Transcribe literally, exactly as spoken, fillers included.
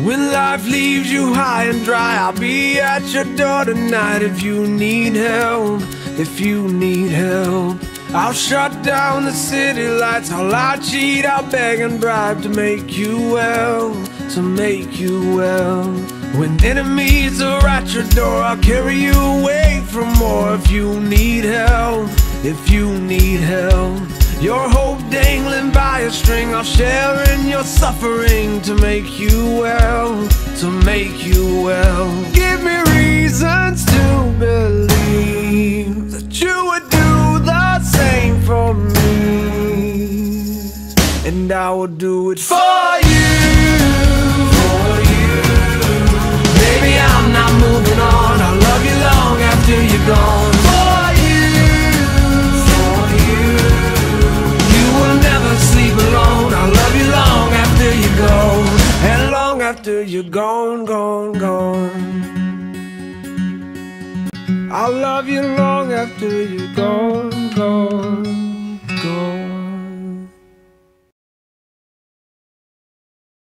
When life leaves you high and dry, I'll be at your door tonight. If you need help, if you need help, I'll shut down the city lights. I'll lie, cheat, I'll beg and bribe to make you well, to make you well. When enemies are at your door, I'll carry you away from more. If you need help, if you need help, your hope dangling by a string, I'll share in your suffering to make you well, to make you well. Give me reasons to believe that you would do the same for me, and I will do it for you, for you. Baby, I'm not moving on. I'll love you long after you're gone. For you, for you. You will never sleep alone. I'll love you long after you go, and long after you're gone, gone, gone. I'll love you long after you're gone, gone.